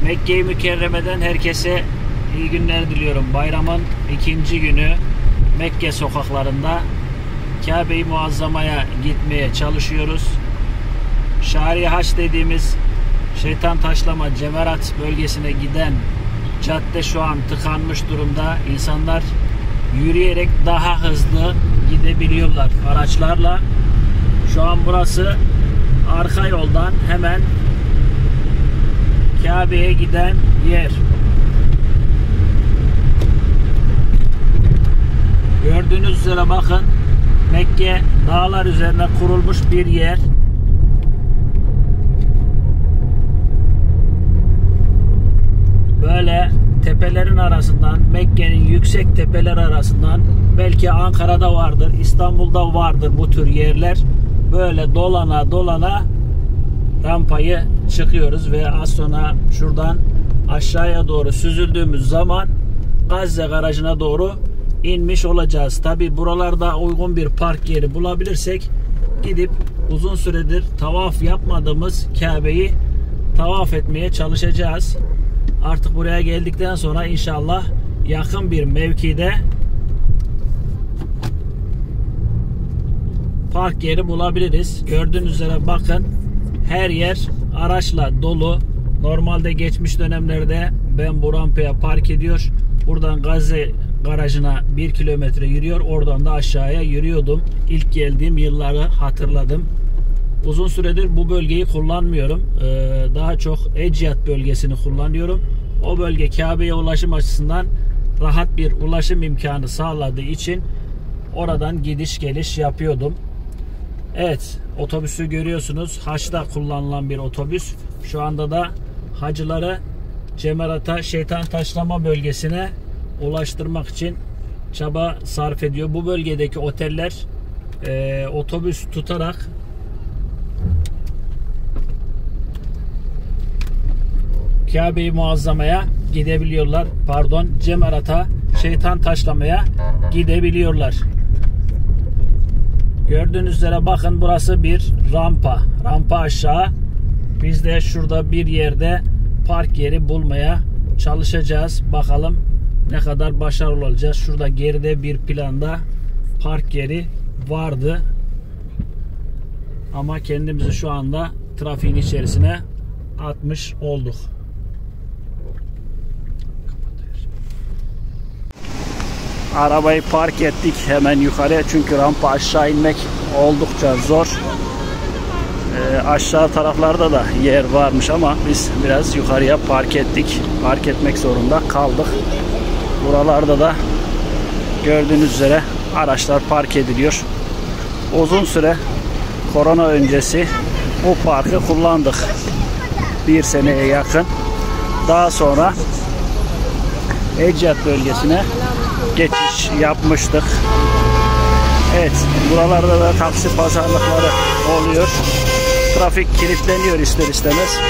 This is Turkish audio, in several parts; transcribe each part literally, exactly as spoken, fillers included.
Mekke-i Mükerreme'den herkese iyi günler diliyorum. Bayramın ikinci günü Mekke sokaklarında Kabe-i Muazzama'ya gitmeye çalışıyoruz. Şari Haç dediğimiz şeytan taşlama Cemarat bölgesine giden cadde şu an tıkanmış durumda. İnsanlar yürüyerek daha hızlı gidebiliyorlar araçlarla. Şu an burası arka yoldan hemen Kabe'ye giden yer. Gördüğünüz üzere bakın, Mekke dağlar üzerine kurulmuş bir yer. Böyle tepelerin arasından, Mekke'nin yüksek tepeler arasından, belki Ankara'da vardır, İstanbul'da vardır bu tür yerler. Böyle dolana dolana rampayı çıkıyoruz ve az sonra şuradan aşağıya doğru süzüldüğümüz zaman Gazze garajına doğru inmiş olacağız. Tabi buralarda uygun bir park yeri bulabilirsek gidip uzun süredir tavaf yapmadığımız Kabe'yi tavaf etmeye çalışacağız. Artık buraya geldikten sonra inşallah yakın bir mevkide park yeri bulabiliriz. Gördüğünüz üzere bakın, her yer araçla dolu. Normalde geçmiş dönemlerde ben bu rampaya park ediyor, buradan Gazze garajına bir kilometre yürüyor, oradan da aşağıya yürüyordum. İlk geldiğim yılları hatırladım. Uzun süredir bu bölgeyi kullanmıyorum. Ee, daha çok Eciyat bölgesini kullanıyorum. O bölge Kabe'ye ulaşım açısından rahat bir ulaşım imkanı sağladığı için oradan gidiş geliş yapıyordum. Evet, otobüsü görüyorsunuz. Haç'ta kullanılan bir otobüs. Şu anda da hacıları Cemarat'a, şeytan taşlama bölgesine ulaştırmak için çaba sarf ediyor. Bu bölgedeki oteller e, otobüs tutarak Kabe-i Muazzama'ya gidebiliyorlar. Pardon, Cemarat'a, şeytan taşlamaya gidebiliyorlar. Gördüğünüz üzere bakın, burası bir rampa. Rampa aşağı. Biz de şurada bir yerde park yeri bulmaya çalışacağız. Bakalım ne kadar başarılı olacağız. Şurada geride bir planda park yeri vardı. Ama kendimizi şu anda trafiğin içerisine atmış olduk. Arabayı park ettik hemen yukarıya, çünkü rampa aşağı inmek oldukça zor. Ee, aşağı taraflarda da yer varmış ama biz biraz yukarıya park ettik. Park etmek zorunda kaldık. Buralarda da gördüğünüz üzere araçlar park ediliyor. Uzun süre korona öncesi bu parkı kullandık. Bir seneye yakın. Daha sonra Eciyat bölgesine geçiş yapmıştık. Evet, buralarda da taksi pazarlıkları oluyor. Trafik kilitleniyor ister istemez.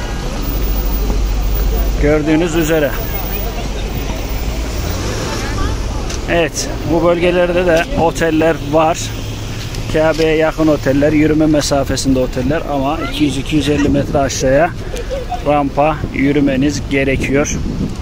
Gördüğünüz üzere. Evet, bu bölgelerde de oteller var. Kabe'ye yakın oteller, yürüme mesafesinde oteller ama iki yüz iki yüz elli metre aşağıya rampa yürümeniz gerekiyor.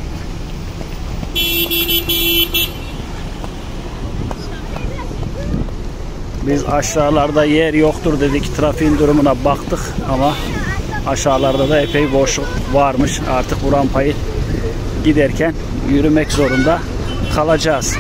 Biz aşağılarda yer yoktur dedik, trafiğin durumuna baktık ama aşağılarda da epey boşluk varmış. Artık bu rampayı giderken yürümek zorunda kalacağız.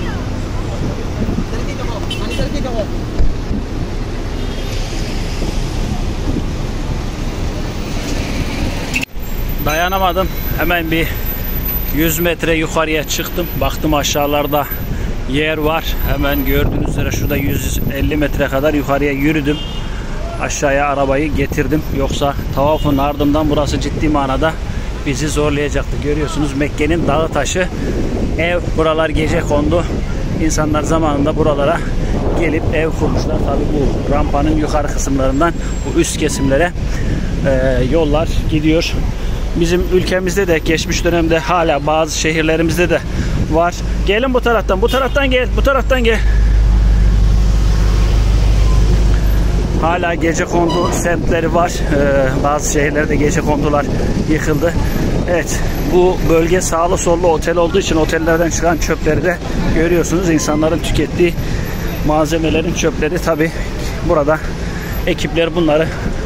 Dayanamadım. Hemen bir yüz metre yukarıya çıktım. Baktım aşağılarda yer var. Hemen gördüğünüz üzere şurada yüz elli metre kadar yukarıya yürüdüm. Aşağıya arabayı getirdim. Yoksa tavafın ardından burası ciddi manada bizi zorlayacaktı. Görüyorsunuz, Mekke'nin dağı taşı ev. Buralar gece kondu. İnsanlar zamanında buralara gelip ev kurmuşlar. Tabi bu rampanın yukarı kısımlarından bu üst kesimlere e, yollar gidiyor. Bizim ülkemizde de geçmiş dönemde, hala bazı şehirlerimizde de var. Gelin bu taraftan, bu taraftan gel, bu taraftan gel. Hala gecekondu semtleri var. Ee, bazı şehirlerde gecekondular yıkıldı. Evet, bu bölge sağlı sollu otel olduğu için otellerden çıkan çöpleri de görüyorsunuz. İnsanların tükettiği malzemelerin çöpleri. Tabi burada ekipler bunları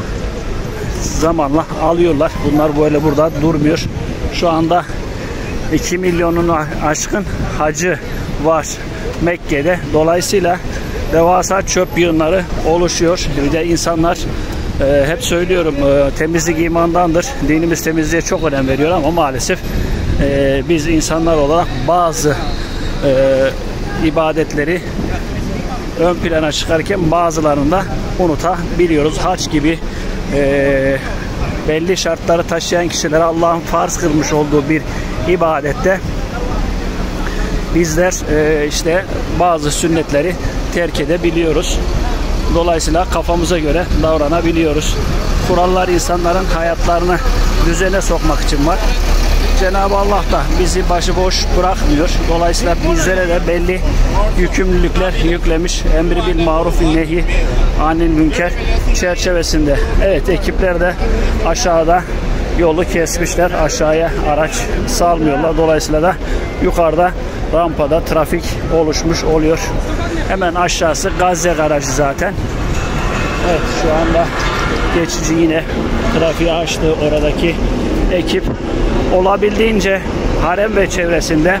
zamanla alıyorlar. Bunlar böyle burada durmuyor. Şu anda iki milyonun aşkın hacı var Mekke'de. Dolayısıyla devasa çöp yığınları oluşuyor. Bir de insanlar e, hep söylüyorum e, temizlik imandandır. Dinimiz temizliğe çok önem veriyor ama maalesef e, biz insanlar olarak bazı e, ibadetleri ön plana çıkarken bazılarını da unutabiliyoruz. Hac gibi e, belli şartları taşıyan kişilere Allah'ın farz kılmış olduğu bir ibadette bizler e, işte bazı sünnetleri terk edebiliyoruz. Dolayısıyla kafamıza göre davranabiliyoruz. Kurallar insanların hayatlarını düzene sokmak için var. Cenab-ı Allah da bizi başıboş bırakmıyor. Dolayısıyla bizlere de belli yükümlülükler yüklemiş. Emri bil maruf nehi anil münker çerçevesinde. Evet, ekipler de aşağıda yolu kesmişler. Aşağıya araç salmıyorlar. Dolayısıyla da yukarıda rampada trafik oluşmuş oluyor. Hemen aşağısı Gazze garajı zaten. Evet, şu anda geçici yine trafiği açtı oradaki ekip. Olabildiğince harem ve çevresinde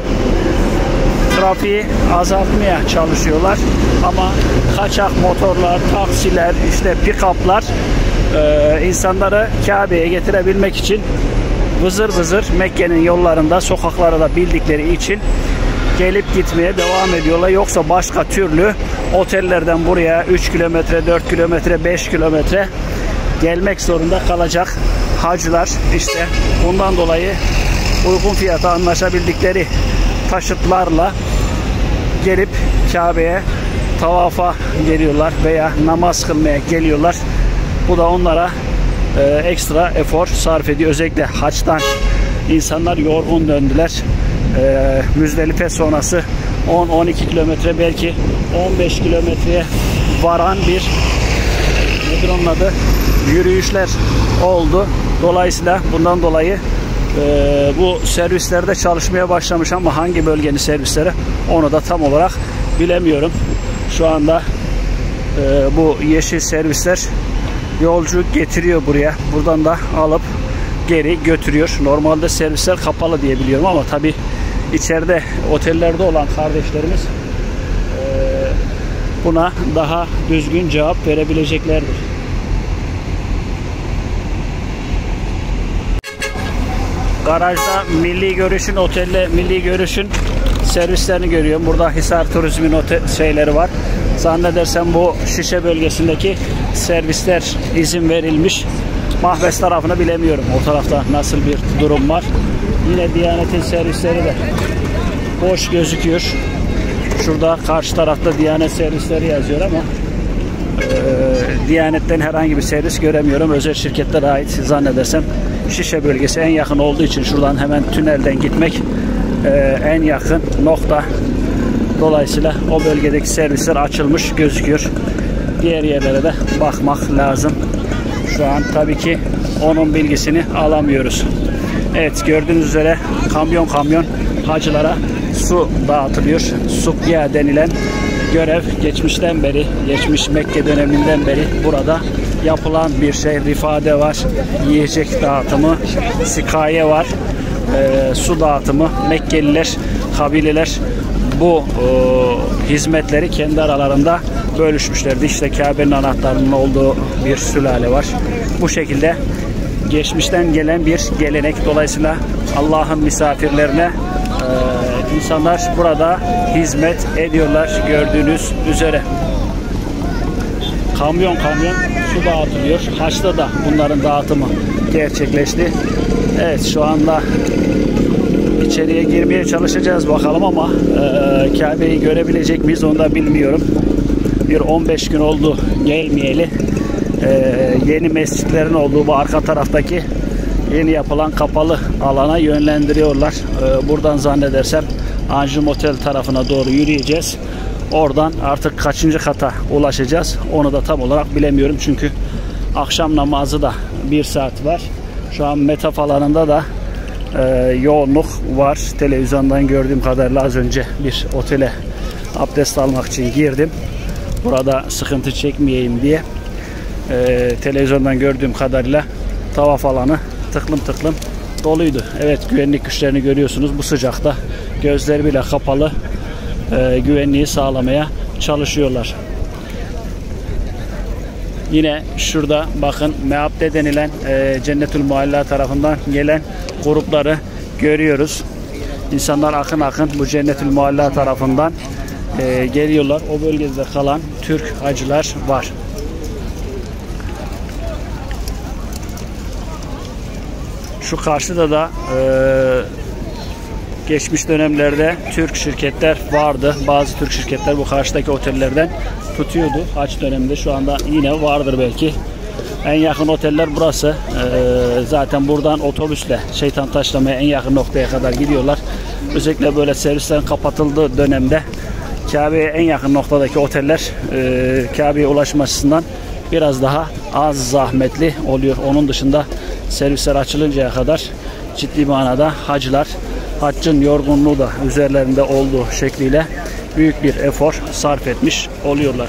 trafiği azaltmaya çalışıyorlar. Ama kaçak motorlar, taksiler, işte pick-up'lar e, insanları Kabe'ye getirebilmek için vızır vızır Mekke'nin yollarında, sokakları da bildikleri için gelip gitmeye devam ediyorlar. Yoksa başka türlü otellerden buraya üç kilometre, dört kilometre, beş kilometre gelmek zorunda kalacak hacılar. İşte bundan dolayı uygun fiyata anlaşabildikleri taşıtlarla gelip Kabe'ye tavafa geliyorlar veya namaz kılmaya geliyorlar. Bu da onlara e, ekstra efor sarf ediyor. Özellikle haçtan insanlar yorgun döndüler. E, Müzdelife sonrası on on iki kilometre, belki on beş kilometreye varan bir nedir onun adı? Yürüyüşler oldu. Dolayısıyla bundan dolayı e, bu servislerde çalışmaya başlamış ama hangi bölgenin servisleri onu da tam olarak bilemiyorum. Şu anda e, bu yeşil servisler yolcu getiriyor buraya. Buradan da alıp geri götürüyor. Normalde servisler kapalı diye biliyorum ama tabi içeride otellerde olan kardeşlerimiz e, buna daha düzgün cevap verebileceklerdir. Garajda Milli Görüş'ün otelle Milli Görüş'ün servislerini görüyorum. Burada Hisar Turizm'in otel şeyleri var. Zannedersem bu Şişe bölgesindeki servisler izin verilmiş. Mahves tarafını bilemiyorum. O tarafta nasıl bir durum var. Yine Diyanet'in servisleri de boş gözüküyor. Şurada karşı tarafta Diyanet servisleri yazıyor ama e, Diyanet'ten herhangi bir servis göremiyorum. Özel şirketlere ait zannedersem. Şişe bölgesi en yakın olduğu için şuradan hemen tünelden gitmek e, en yakın nokta. Dolayısıyla o bölgedeki servisler açılmış gözüküyor. Diğer yerlere de bakmak lazım. Şu an tabii ki onun bilgisini alamıyoruz. Evet, gördüğünüz üzere kamyon kamyon hacılara su dağıtılıyor. Sukya denilen görev geçmişten beri, geçmiş Mekke döneminden beri burada yapılan bir şey. Rifade var, yiyecek dağıtımı, sikaye var, e, su dağıtımı. Mekkeliler, kabileler bu e, hizmetleri kendi aralarında bölüşmüşlerdi. İşte Kabe'nin anahtarının olduğu bir sülale var. Bu şekilde geçmişten gelen bir gelenek. Dolayısıyla Allah'ın misafirlerine e, insanlar burada hizmet ediyorlar gördüğünüz üzere. Kamyon kamyon su dağıtılıyor. Haçta da bunların dağıtımı gerçekleşti. Evet, şu anda içeriye girmeye çalışacağız bakalım ama e, Kabe'yi görebilecek miyiz onu da bilmiyorum. Bir on beş gün oldu gelmeyeli. E, yeni mescitlerin olduğu bu arka taraftaki yeni yapılan kapalı alana yönlendiriyorlar. E, buradan zannedersem Anjum Otel tarafına doğru yürüyeceğiz. Oradan artık kaçıncı kata ulaşacağız onu da tam olarak bilemiyorum. Çünkü akşam namazı da bir saat var. Şu an metaf alanında da e, yoğunluk var. Televizyondan gördüğüm kadarıyla az önce bir otele abdest almak için girdim. Burada sıkıntı çekmeyeyim diye. E, televizyondan gördüğüm kadarıyla tavaf alanı tıklım tıklım doluydu. Evet, güvenlik güçlerini görüyorsunuz bu sıcakta. Gözleri bile kapalı e, güvenliği sağlamaya çalışıyorlar. Yine şurada bakın Meabde denilen e, Cennetül Mualla tarafından gelen grupları görüyoruz. İnsanlar akın akın bu Cennetül Mualla tarafından e, geliyorlar. O bölgede kalan Türk hacılar var. Şu karşıda da e, geçmiş dönemlerde Türk şirketler vardı. Bazı Türk şirketler bu karşıdaki otellerden tutuyordu. Haç döneminde şu anda yine vardır belki. En yakın oteller burası. Ee, zaten buradan otobüsle Şeytan Taşlama'ya en yakın noktaya kadar gidiyorlar. Özellikle böyle servislerin kapatıldığı dönemde Kabe'ye en yakın noktadaki oteller e, Kabe'ye ulaşma açısından biraz daha az zahmetli oluyor. Onun dışında servisler açılıncaya kadar ciddi manada hacılar haccın yorgunluğu da üzerlerinde olduğu şekliyle büyük bir efor sarf etmiş oluyorlar.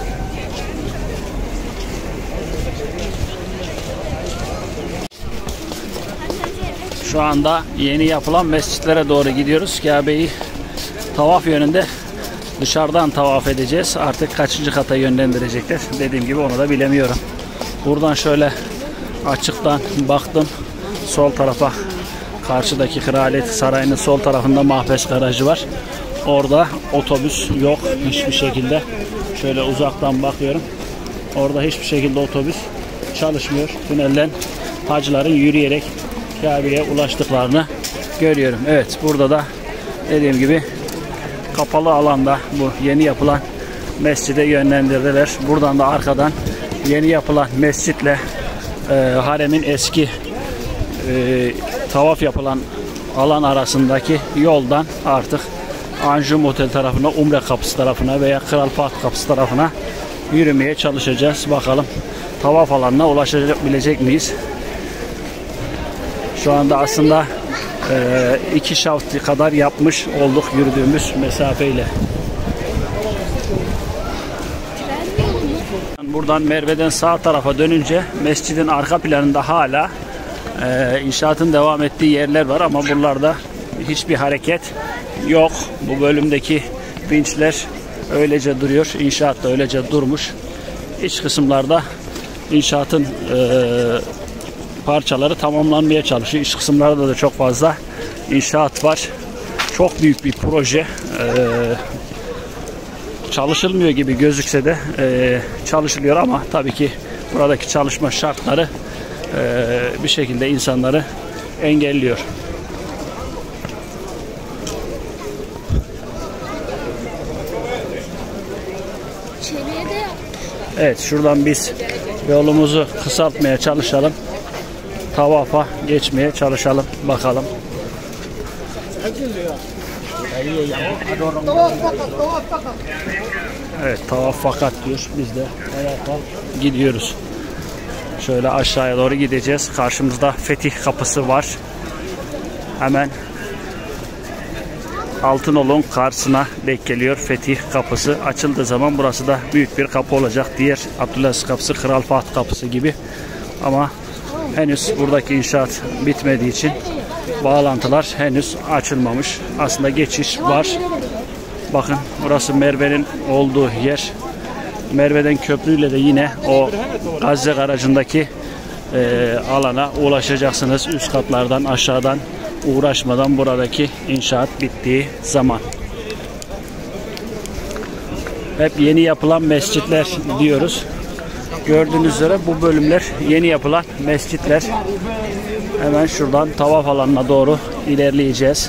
Şu anda yeni yapılan mescitlere doğru gidiyoruz. Kabe'yi tavaf yönünde dışarıdan tavaf edeceğiz. Artık kaçıncı kata yönlendirecekler, dediğim gibi onu da bilemiyorum. Buradan şöyle açıktan baktım. Sol tarafa, karşıdaki Kraliyet Sarayı'nın sol tarafında Mahpes garajı var. Orada otobüs yok hiçbir şekilde. Şöyle uzaktan bakıyorum. Orada hiçbir şekilde otobüs çalışmıyor. Tünelden hacıların yürüyerek Kabe'ye ulaştıklarını görüyorum. Evet, burada da dediğim gibi kapalı alanda bu yeni yapılan mescide yönlendirdiler. Buradan da arkadan yeni yapılan mescitle e, haremin eski e, tavaf yapılan alan arasındaki yoldan artık Anjum Otel tarafına, Umre Kapısı tarafına veya Kral Fahd Kapısı tarafına yürümeye çalışacağız. Bakalım tavaf alanına ulaşabilecek miyiz? Şu anda aslında e, iki şaft kadar yapmış olduk yürüdüğümüz mesafeyle. Buradan Merve'den sağ tarafa dönünce mescidin arka planında hala e, inşaatın devam ettiği yerler var ama buralarda hiçbir hareket yok. Bu bölümdeki vinçler öylece duruyor. İnşaat da öylece durmuş. İç kısımlarda inşaatın e, parçaları tamamlanmaya çalışıyor. İç kısımlarda da çok fazla inşaat var. Çok büyük bir proje. E, çalışılmıyor gibi gözükse de e, çalışılıyor ama tabii ki buradaki çalışma şartları e, bir şekilde insanları engelliyor. Evet, şuradan biz yolumuzu kısaltmaya çalışalım. Tavafa geçmeye çalışalım. Bakalım. Evet, tavaf fakat diyor. Biz de tavafa gidiyoruz. Şöyle aşağıya doğru gideceğiz. Karşımızda Fetih Kapısı var. Hemen Altınoluk'un karşısına denk geliyor Fetih Kapısı. Açıldığı zaman burası da büyük bir kapı olacak. Diğer Abdülaziz Kapısı, Kral Fahd Kapısı gibi. Ama henüz buradaki inşaat bitmediği için bağlantılar henüz açılmamış. Aslında geçiş var. Bakın burası Merve'nin olduğu yer. Merve'den köprüyle de yine o Gazze garajındaki e, alana ulaşacaksınız. Üst katlardan, aşağıdan uğraşmadan buradaki inşaat bittiği zaman. Hep yeni yapılan mescitler diyoruz. Gördüğünüz üzere bu bölümler yeni yapılan mescitler. Hemen şuradan tavaf alanına doğru ilerleyeceğiz.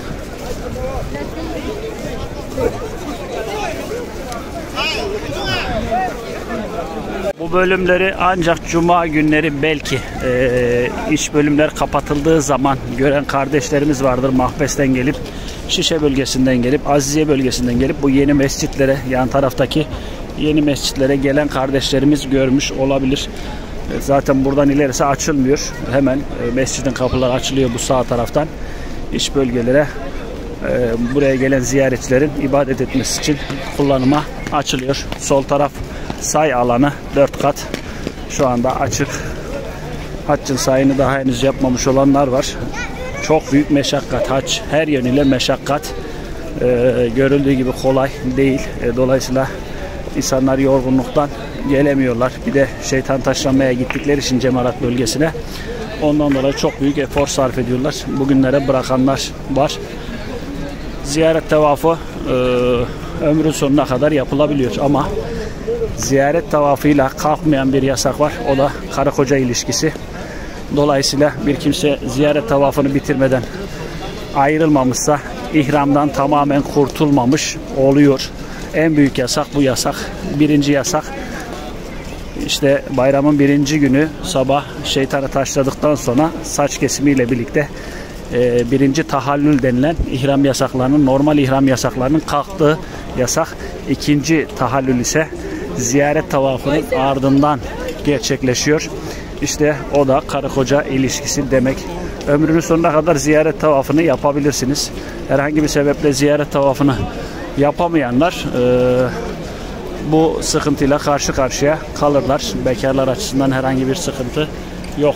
Bu bölümleri ancak cuma günleri belki e, iç bölümler kapatıldığı zaman gören kardeşlerimiz vardır. Mahpes'ten gelip, Şişe bölgesinden gelip, Aziziye bölgesinden gelip bu yeni mescitlere, yan taraftaki yeni mescitlere gelen kardeşlerimiz görmüş olabilir. Zaten buradan ilerisi açılmıyor. Hemen mescidin kapıları açılıyor bu sağ taraftan. İç bölgelere buraya gelen ziyaretçilerin ibadet etmesi için kullanıma açılıyor. Sol taraf say alanı dört kat. Şu anda açık. Haccın sayını daha henüz yapmamış olanlar var. Çok büyük meşakkat. Hac her yönüyle meşakkat. Ee, görüldüğü gibi kolay değil. E, dolayısıyla insanlar yorgunluktan gelemiyorlar. Bir de şeytan taşlanmaya gittikleri için cemarat bölgesine. Ondan dolayı çok büyük efor sarf ediyorlar. Bugünlere bırakanlar var. Ziyaret tavafı e, ömrün sonuna kadar yapılabiliyor ama ziyaret tavafıyla kalkmayan bir yasak var. O da karı koca ilişkisi. Dolayısıyla bir kimse ziyaret tavafını bitirmeden ayrılmamışsa, ihramdan tamamen kurtulmamış oluyor. En büyük yasak bu yasak. Birinci yasak, işte bayramın birinci günü sabah şeytanı taşladıktan sonra saç kesimiyle birlikte e, birinci tahallül denilen ihram yasaklarının, normal ihram yasaklarının kalktığı yasak. İkinci tahallül ise ziyaret tavafının ardından gerçekleşiyor. İşte o da karı koca ilişkisi demek. Ömrünün sonuna kadar ziyaret tavafını yapabilirsiniz. Herhangi bir sebeple ziyaret tavafını yapamayanlar e, bu sıkıntıyla karşı karşıya kalırlar. Bekarlar açısından herhangi bir sıkıntı yok.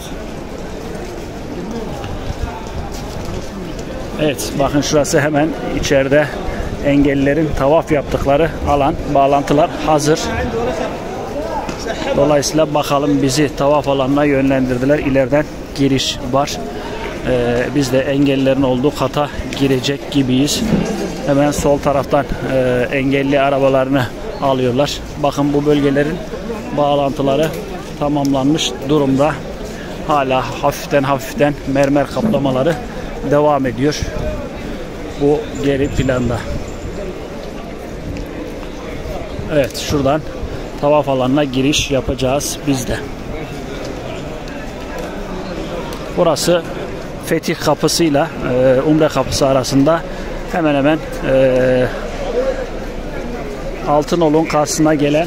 Evet, bakın şurası hemen içeride engellilerin tavaf yaptıkları alan. Bağlantılar hazır. Dolayısıyla bakalım, bizi tavaf alanına yönlendirdiler. İleriden giriş var. Ee, biz de engellilerin olduğu kata girecek gibiyiz. Hemen sol taraftan e, engelli arabalarını alıyorlar. Bakın bu bölgelerin bağlantıları tamamlanmış durumda. Hala hafiften hafiften mermer kaplamaları devam ediyor. Bu geri planda. Evet, şuradan tavaf alanına giriş yapacağız biz de. Burası Fetih kapısıyla e, Umre kapısı arasında hemen hemen e, Altınoluk'un karşısına gelen.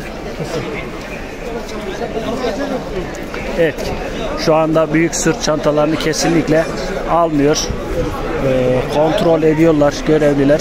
Evet, şu anda büyük sırt çantalarını kesinlikle almıyor. E, kontrol ediyorlar görevliler.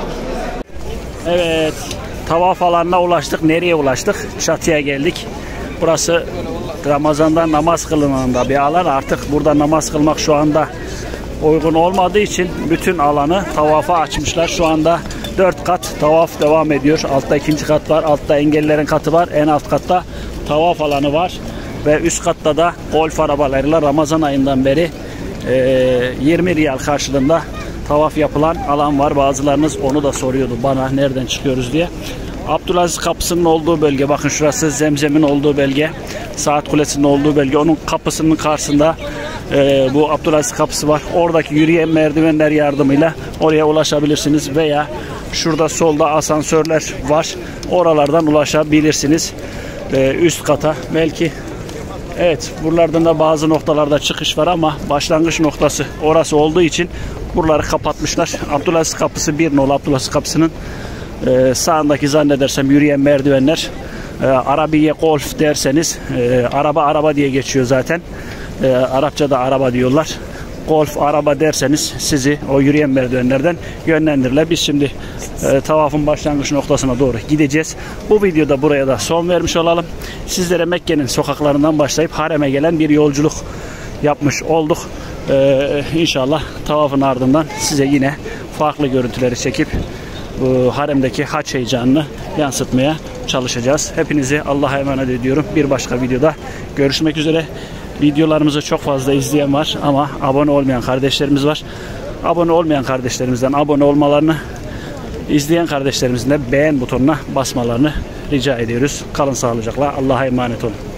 Evet, tavaf alanına ulaştık. Nereye ulaştık? Çatıya geldik. Burası Ramazan'da namaz kılınanda bir alan. Artık burada namaz kılmak şu anda uygun olmadığı için bütün alanı tavafa açmışlar. Şu anda dört kat tavaf devam ediyor. Altta ikinci kat var. Altta engellilerin katı var. En alt katta tavaf alanı var. Ve üst katta da golf arabalarıyla Ramazan ayından beri e, yirmi riyal karşılığında tavaf yapılan alan var. Bazılarınız onu da soruyordu bana, nereden çıkıyoruz diye. Abdülaziz kapısının olduğu bölge, bakın şurası Zemzem'in olduğu bölge, Saat Kulesi'nin olduğu bölge. Onun kapısının karşısında e, bu Abdülaziz kapısı var. Oradaki yürüyen merdivenler yardımıyla oraya ulaşabilirsiniz veya şurada solda asansörler var. Oralardan ulaşabilirsiniz e, üst kata. Belki evet, buralardan da bazı noktalarda çıkış var ama başlangıç noktası orası olduğu için buraları kapatmışlar. Abdülaziz kapısı bir nolu. Abdülaziz kapısının Ee, sağındaki zannedersem yürüyen merdivenler. Ee, Arabiye golf derseniz e, araba araba diye geçiyor zaten. Ee, Arapçada araba diyorlar. Golf araba derseniz sizi o yürüyen merdivenlerden yönlendirirler. Biz şimdi e, tavafın başlangıç noktasına doğru gideceğiz. Bu videoda buraya da son vermiş olalım. Sizlere Mekke'nin sokaklarından başlayıp hareme gelen bir yolculuk yapmış olduk. Ee, İnşallah tavafın ardından size yine farklı görüntüleri çekip bu haremdeki hac heyecanını yansıtmaya çalışacağız. Hepinizi Allah'a emanet ediyorum. Bir başka videoda görüşmek üzere. Videolarımızı çok fazla izleyen var ama abone olmayan kardeşlerimiz var. Abone olmayan kardeşlerimizden abone olmalarını, izleyen kardeşlerimizin de beğen butonuna basmalarını rica ediyoruz. Kalın sağlıcakla. Allah'a emanet olun.